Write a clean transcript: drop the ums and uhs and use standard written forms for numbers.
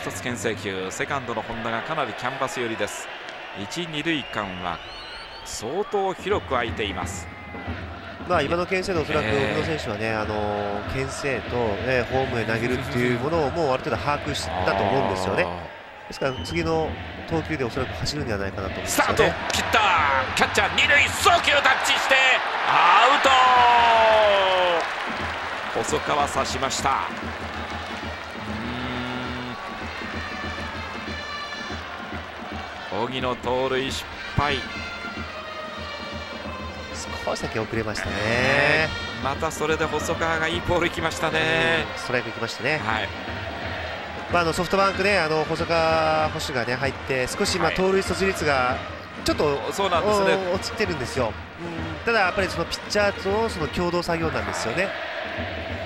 一つ牽制球、セカンドの本田がかなりキャンバス寄りです。1、2塁間は相当広く空いています。 今の牽制でおそらく小野選手はね、牽制と、ホームへ投げるっていうものをもうある程度把握したと思うんですよね。ですから次の投球でおそらく走るんじゃないかなと思うんですよね。 スタート切った、キャッチャー二塁送球タッチしてアウト。細川刺しました。荻野盗塁失敗。 少しだけ遅れましたね。 またそれで細川がいいボールいきましたね。 ストライクいきましたね。 はい。 ソフトバンクね、細川捕手がね入って少し盗塁阻止率がちょっとそうなんですね、 落ちてるんですよ。ただやっぱりそのピッチャーとのその共同作業なんですよね。